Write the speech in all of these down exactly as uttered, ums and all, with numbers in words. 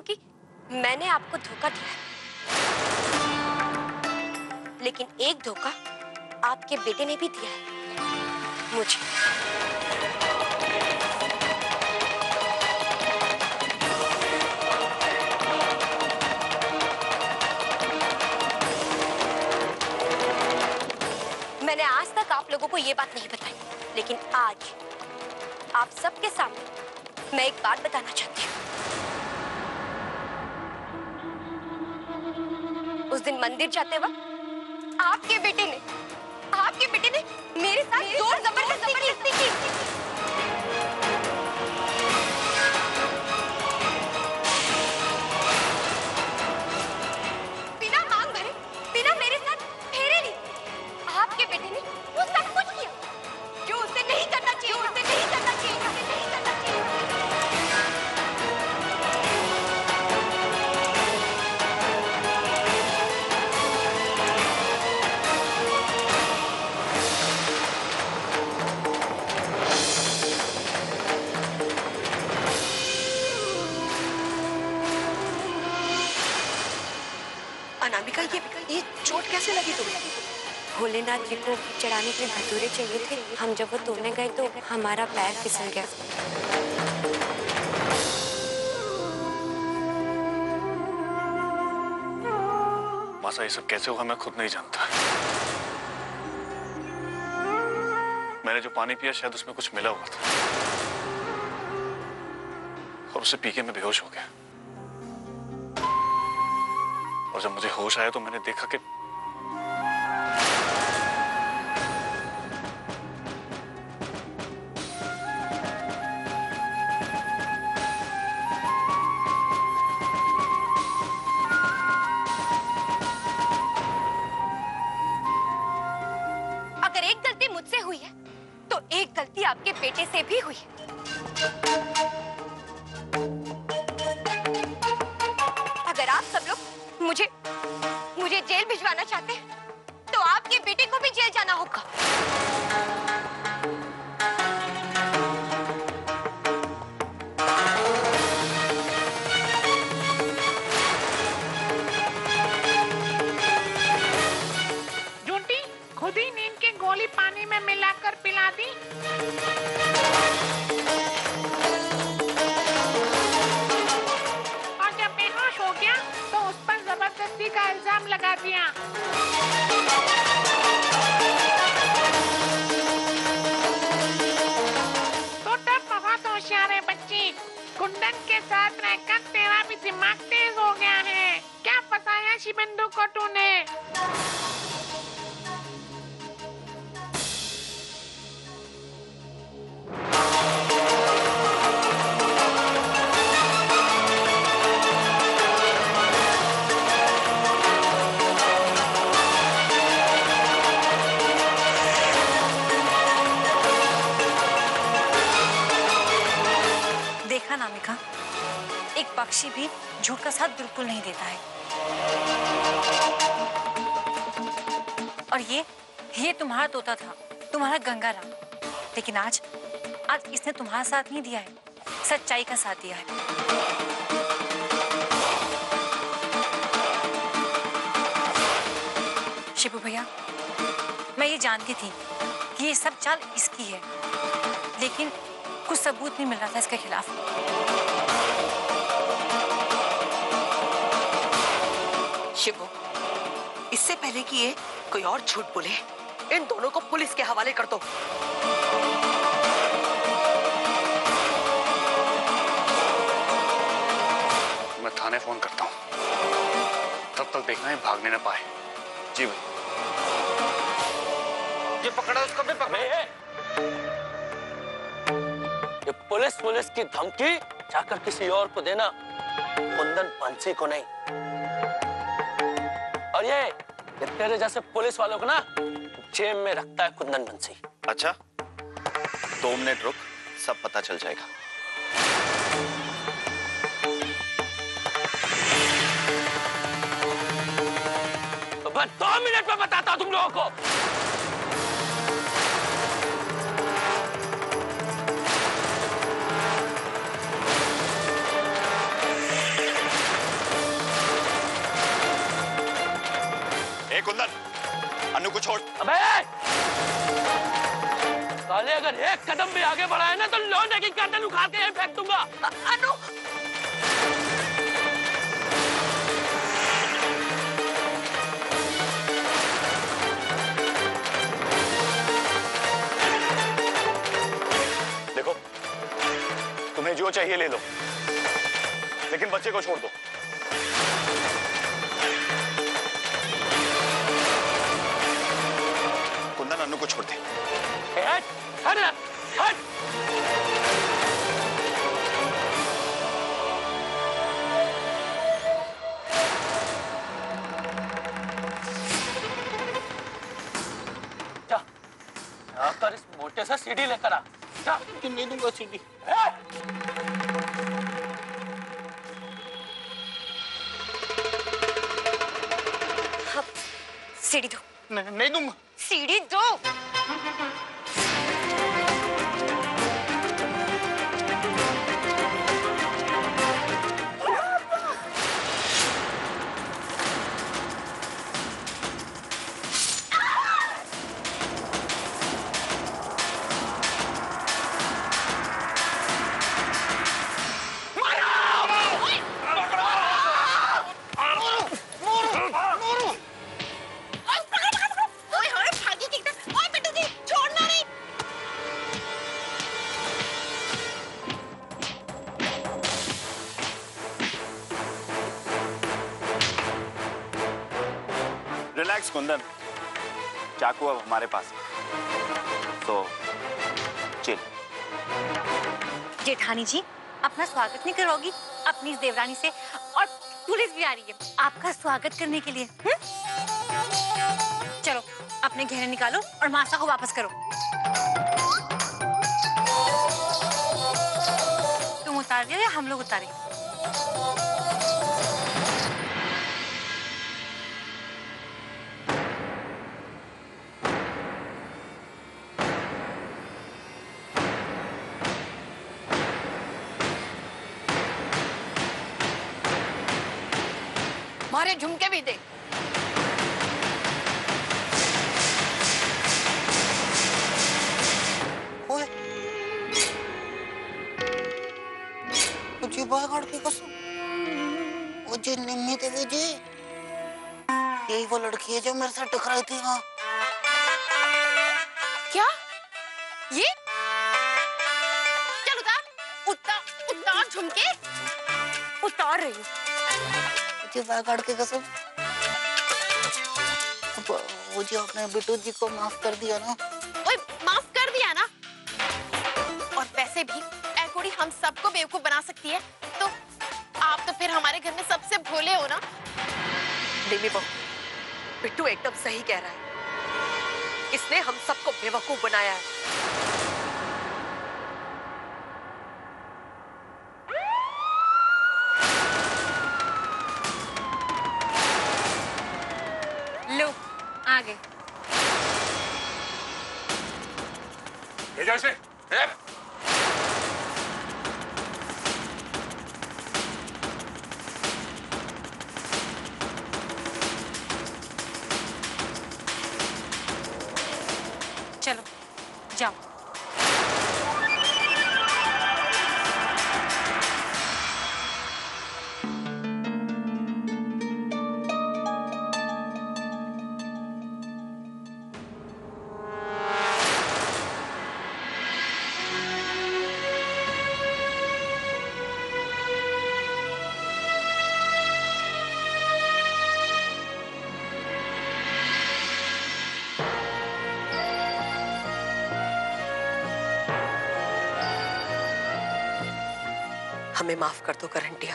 हूँ कि मैंने आपको धोखा दिया है, लेकिन एक धोखा आपके बेटे ने भी दिया है मुझे। मैंने आज तक आप लोगों को ये बात नहीं बताई, लेकिन आज आप सबके सामने मैं एक बात बताना चाहती हूँ। उस दिन मंदिर जाते वक्त आपके बेटे ने आपके बेटे ने मेरे साथ जोर जबरदस्ती की। बिना मांग भरे, बिना मेरे साथ फेरे लिए आपके बेटे ने वो सब कुछ किया जो उसे नहीं करना चाहिए, उसे नहीं करना चाहिए, उसे नहीं करना चाहिए। अनामिका, ये ये चोट कैसे लगी तुम्हें? भोलेनाथ जी को चढ़ाने के लिए धतूरे चाहिए थे। हम जब वो तोड़ने गए तो हमारा पैर फिसल गया। मासा, ये सब कैसे हुआ मैं खुद नहीं जानता। मैंने जो पानी पिया शायद उसमें कुछ मिला हुआ था और उसे पी के मैं बेहोश हो गया। और जब मुझे होश आया तो मैंने देखा कि अगर एक गलती मुझसे हुई है तो एक गलती आपके बेटे से भी हुई है। अगर आप सब लोग मुझे मुझे जेल भिजवाना चाहते हैं तो आपके बेटे को भी जेल जाना होगा। झूठी खुद ही नींद की गोली पानी में मिलाकर पिला दी। और जब बेहोश हो गया तो उस पर जबरदस्ती का इल्जाम लगा दिया। तो तब बहुत होशियार है बच्ची। कुंदन के साथ रहकर तेरा भी दिमाग तेज हो गया है। क्या फंसाया शिबंदू को तूने? देखा नामिका, एक पक्षी भी झूठ का साथ बिल्कुल नहीं देता है। और ये ये तुम्हारा तोता था, तुम्हारा गंगाराम। लेकिन आज आज इसने तुम्हारा साथ नहीं दिया है, सच्चाई का साथ दिया है। शिबू भैया, मैं ये जानती थी कि ये सब चाल इसकी है, लेकिन कुछ सबूत नहीं मिल रहा था इसके खिलाफ। शिबू, इससे पहले कि ये कोई और झूठ बोले, इन दोनों को पुलिस के हवाले कर दो। मैं थाने फोन करता हूँ, तब तक देखना है भागने न पाए। जी भाई। ये पकड़ा, उसको भी पकड़े। ये पुलिस पुलिस की धमकी जाकर किसी और को देना, कुंदन बंसी को नहीं। और ये, ये तेरे जैसे पुलिस वालों को ना जेब में रखता है कुंदन बंसी। अच्छा, दो मिनट रुक, सब पता चल जाएगा। तो बस दो मिनट में बताता हूं तुम लोगों को। साले अगर एक कदम भी आगे बढ़ाए ना तो लोने की गर्दन उखाड़ के यहीं फेंक दूंगा। अनु देखो, तुम्हें जो चाहिए ले लो, लेकिन बच्चे को छोड़ दो। कुंदन, अन्नू को छोड़ दे। हट, हट, हट। जा, जाकर इस मोटे सा सीढ़ी लेकर आ। जा, नहीं दूंगा सीढ़ी। सीढ़ी दो। नहीं, नहीं दूंगा। सीढ़ी दो। रिलैक्स कुंदन, चाकू अब हमारे पास तो चिल। जेठानी जी, अपना स्वागत नहीं करोगी अपनी इस देवरानी से? और पुलिस भी आ रही है आपका स्वागत करने के लिए। हुँ? चलो अपने गहने निकालो और मासा को वापस करो। तुम उतार दियो या हम लोग उतारें? मारे झुमके भी दे। ओए, मुझे बाहर की कसम, मुझे निम्मी देवी जी, यही वो लड़की है जो मेरे साथ टकराई थी। हाँ क्या? ये? चल उतार, उतार, उतार झुमके। उतार रही हूँ। मुझे बाहर की कसम, मुझे अपने बिट्टू जी को माफ कर दिया ना। ओए, माफ कर दिया ना? और वैसे भी ऐकोड़ी हम सबको बेवकूफ बना सकती है, तो आप तो फिर हमारे घर में सबसे भोले हो ना? देवी बहू, बिट्टू एकदम सही कह रहा है। इसने हम सबको बेवकूफ बनाया है। लो, आ गए। भेजा इसे। चलो जाओ। हमें माफ कर दो करंटिया।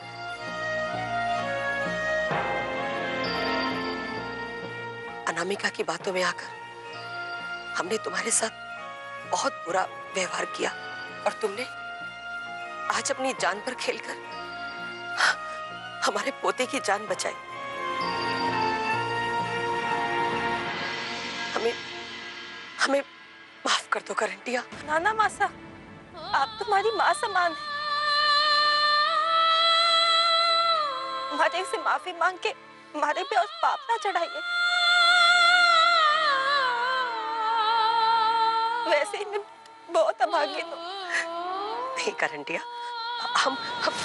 अनामिका की बातों में आकर हमने तुम्हारे साथ बहुत बुरा व्यवहार किया और तुमने आज अपनी जान पर खेलकर हमारे पोते की जान बचाई। हमें हमें माफ कर दो करंटिया। नाना मासा, आप तुम्हारी माँ समान हैं। हमारे से माफी मांग के हमारे पे और पाप ना चढ़ाइए। वैसे ही मैं बहुत अभागिन हूँ। नहीं करंटिया, हम हम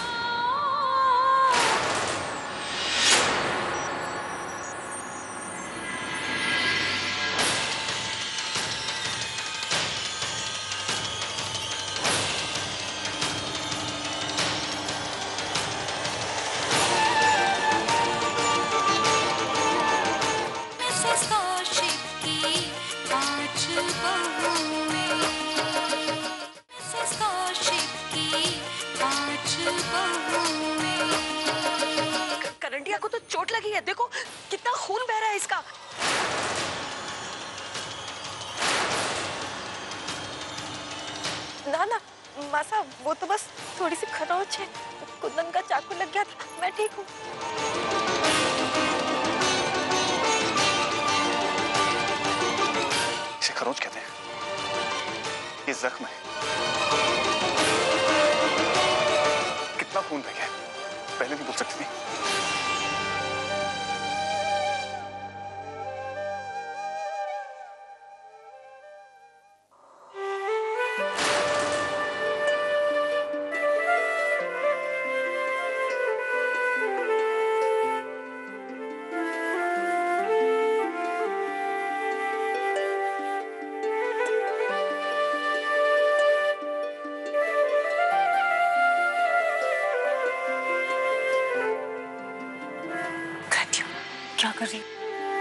मिसेस कौशिक की पांच बहुएं, मिसेस कौशिक की पांच बहुएं। करंटिया को तो चोट लगी है, देखो कितना खून बह रहा है इसका। ना ना मासा, वो तो बस थोड़ी सी खरोच है, कुंदन का चाकू लग गया था, मैं ठीक हूँ। इसे खरोच कहते हैं। ये जख्म है। कितना खून बह गया, पहले नहीं बोल सकती थी। क्या कर रही?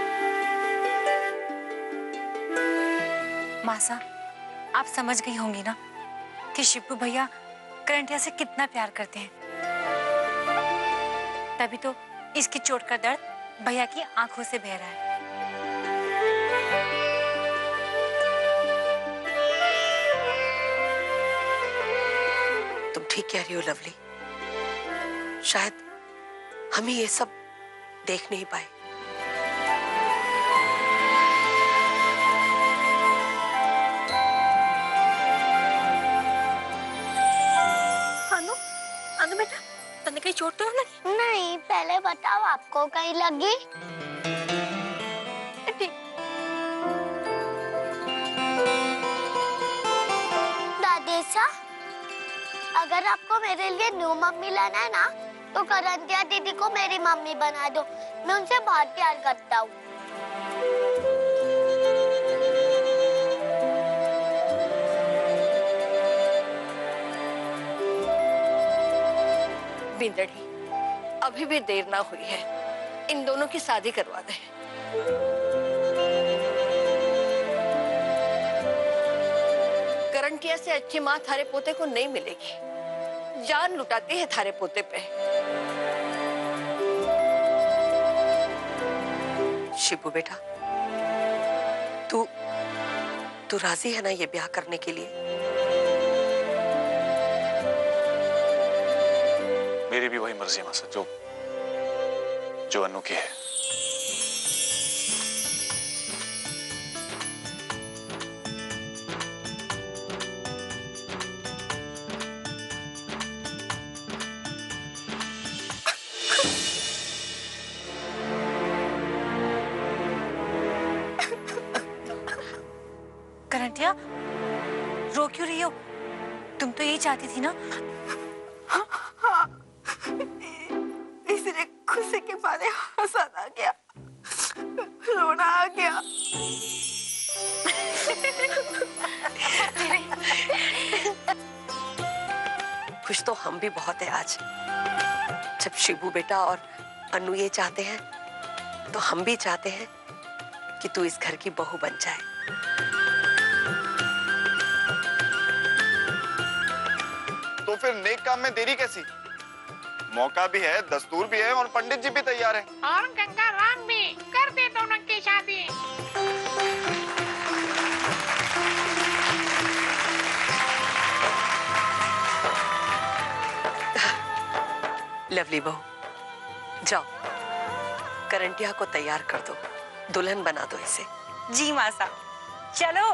मासा, आप समझ गई होंगी ना कि शिब्बू भैया करंटिया से कितना प्यार करते हैं। तभी तो इसकी चोट का दर्द भैया की आंखों से बह रहा है। तुम ठीक कह रही हो लवली, शायद हम ही ये सब देख नहीं पाए। अनु, अनु बेटा, तने कहीं चोट तो नहीं लगी? नहीं, पहले बताओ आपको कहीं लगी? ठीक। दादी सा, अगर आपको मेरे लिए न्यू मम्मी लाना है ना, तो करंतिया दीदी को मेरी मम्मी बना दो। मैं उनसे बहुत प्यार करता हूँ। बिंदड़ी, अभी भी देर ना हुई है, इन दोनों की शादी करवा दे। करंटिया से अच्छी माँ थारे पोते को नहीं मिलेगी। जान लुटाती है थारे पोते पे। शिबू बेटा, तू तू राजी है ना ये ब्याह करने के लिए? मेरी भी वही मर्जी है मासा, जो जो अनु की है। करंटिया, रो क्यों रही हो? तुम तो यही चाहती थी ना? इसलिए खुशी के मारे हंसा आ गया, रोना आ गया। खुश तो हम भी बहुत है आज। जब शिबू बेटा और अनु ये चाहते हैं, तो हम भी चाहते हैं कि तू इस घर की बहू बन जाए। तो फिर नेक काम में देरी कैसी? मौका भी है, दस्तूर भी है और पंडित जी भी तैयार हैं। और गंगा राम भी कर दे दोनों की शादी। लवली बहू, जाओ करंटिया को तैयार कर दो, दुल्हन बना दो इसे। जी मासा, चलो।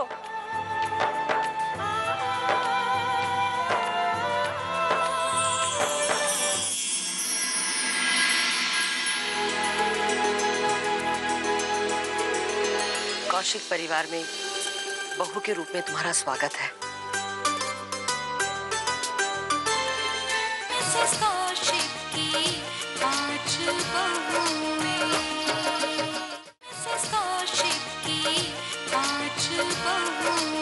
कौशिक परिवार में बहू के रूप में तुम्हारा स्वागत है। मिसेस कौशिक की पांच बहुएं, मिसेस कौशिक की पांच बहुएं।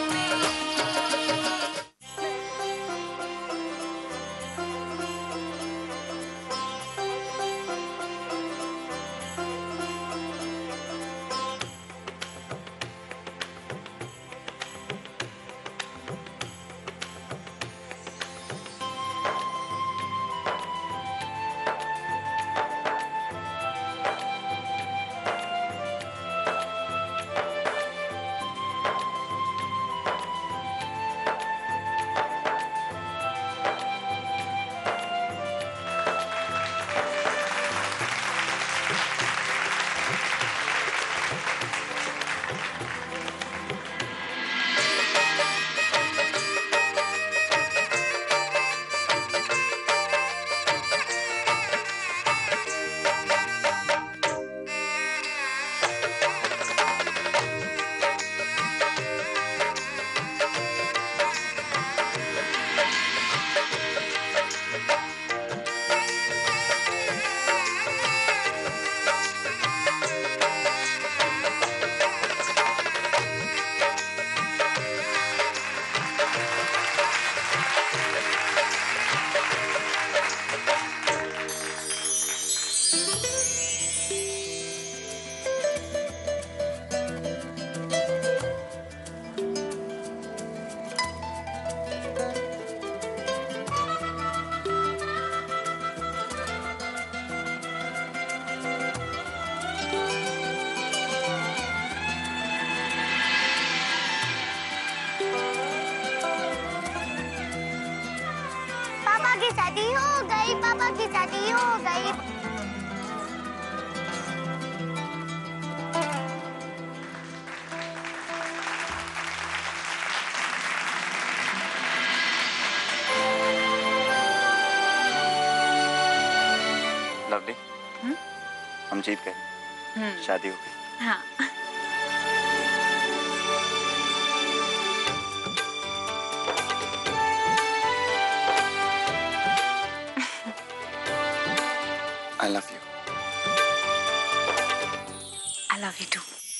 शादी हो गई, पापा की शादी हो गई। लवली, हम जीत गए, शादी हो गई। हाँ। I love you. I love you too.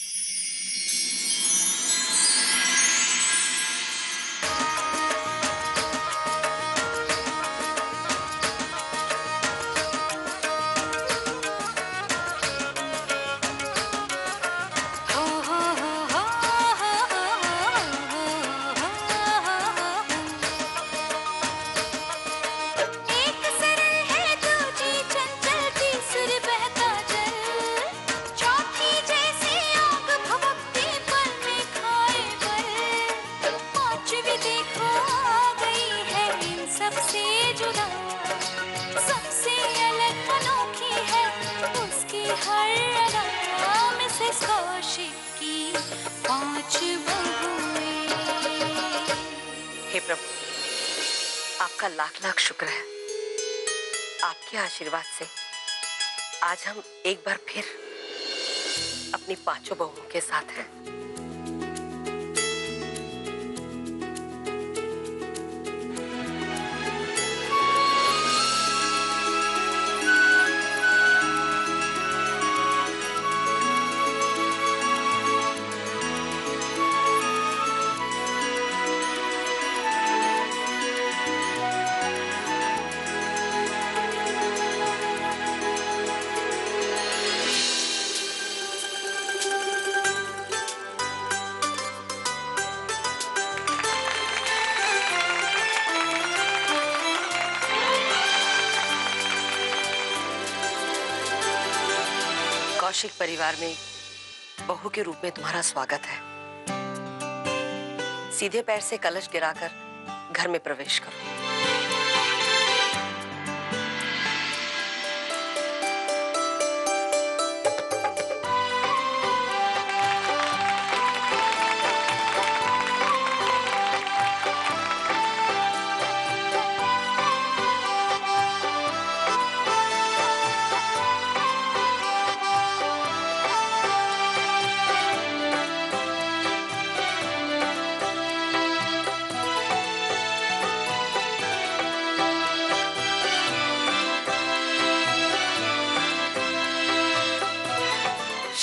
हे प्रभु, आपका लाख लाख शुक्र है। आपके आशीर्वाद से आज हम एक बार फिर अपनी पांचों बहुओं के साथ हैं। कौशिक परिवार में बहू के रूप में तुम्हारा स्वागत है। सीधे पैर से कलश गिराकर घर में प्रवेश करो।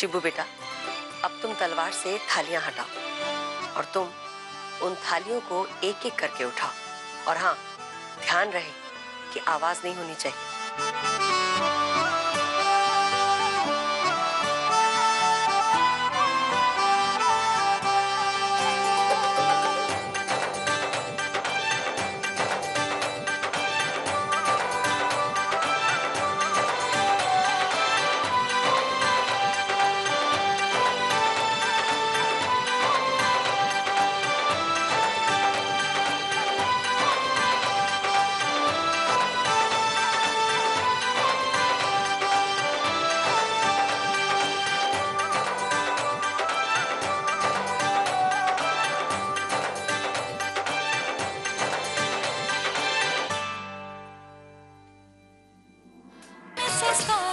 शिबू बेटा, अब तुम तलवार से थालियां हटाओ और तुम उन थालियों को एक एक करके उठाओ। और हाँ, ध्यान रहे कि आवाज नहीं होनी चाहिए। Mrs Kaushik